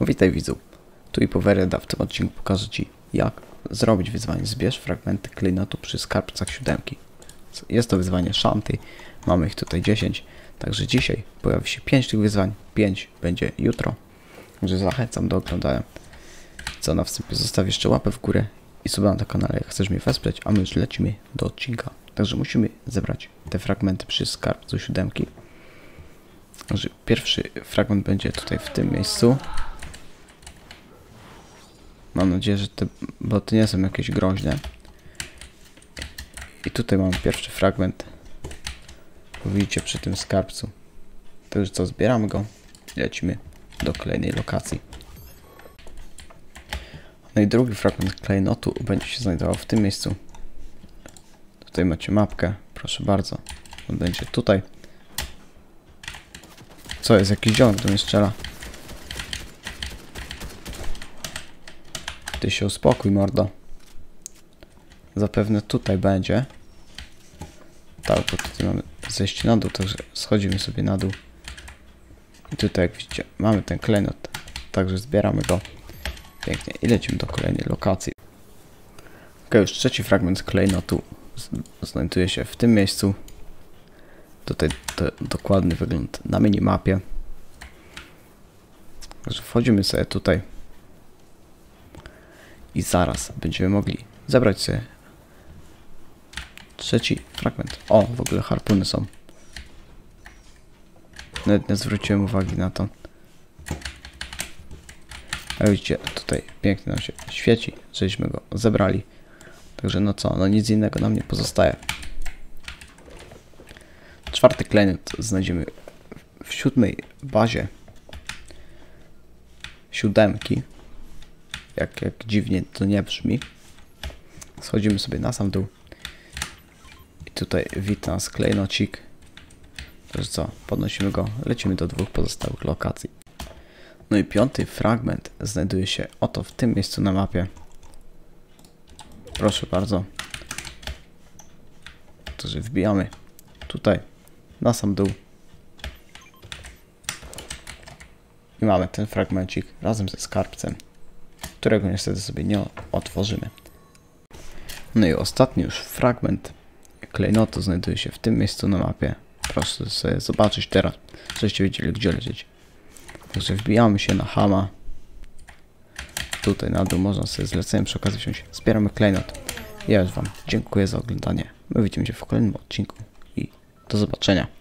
Witaj widzu, tu i Powereda. W tym odcinku pokażę Ci, jak zrobić wyzwanie zbierz fragmenty klejnotu przy skarbcach 7. Jest to wyzwanie Shanty, mamy ich tutaj 10, także dzisiaj pojawi się 5 tych wyzwań, 5 będzie jutro, także zachęcam do oglądania. Co na wstępie, zostaw jeszcze łapę w górę i suba na kanale, jak chcesz mnie wesprzeć, a my już lecimy do odcinka. Także musimy zebrać te fragmenty przy skarbcu 7. Także pierwszy fragment będzie tutaj w tym miejscu. Mam nadzieję, że te boty nie są jakieś groźne. I tutaj mam pierwszy fragment. Widzicie przy tym skarbcu. Także co, zbieramy go i lecimy do kolejnej lokacji. No i drugi fragment klejnotu będzie się znajdował w tym miejscu. Tutaj macie mapkę, proszę bardzo. On będzie tutaj. Co jest, jakiś ziomek do mnie strzela? Ty się uspokój, mordo. Zapewne tutaj będzie. Tak, bo tutaj mamy zejście na dół, także schodzimy sobie na dół. I tutaj, jak widzicie, mamy ten klejnot. Także zbieramy go. Pięknie. I lecimy do kolejnej lokacji. Ok, już trzeci fragment klejnotu znajduje się w tym miejscu. Tutaj dokładny wygląd na minimapie. Także wchodzimy sobie tutaj. I zaraz będziemy mogli zebrać sobie trzeci fragment. O, w ogóle harpuny są. Nawet nie zwróciłem uwagi na to. A widzicie, tutaj pięknie nam się świeci, żeśmy go zebrali. Także no co, no nic innego nam nie pozostaje. Czwarty klejnot znajdziemy w 7. bazie 7. Jak dziwnie to nie brzmi. Schodzimy sobie na sam dół. I tutaj wita nas klejnocik. Także co, podnosimy go, lecimy do 2 pozostałych lokacji. No i 5. fragment znajduje się oto w tym miejscu na mapie. Proszę bardzo. Także wbijamy tutaj na sam dół. I mamy ten fragmencik razem ze skarbcem, którego niestety sobie nie otworzymy. No i ostatni już fragment klejnotu znajduje się w tym miejscu na mapie. Proszę sobie zobaczyć teraz, żebyście wiedzieli, gdzie lecieć. Także wbijamy się na Hama. Tutaj na dół można sobie zleceniem przy okazji wziąć. Zbieramy klejnot. Ja już Wam dziękuję za oglądanie. My widzimy się w kolejnym odcinku i do zobaczenia.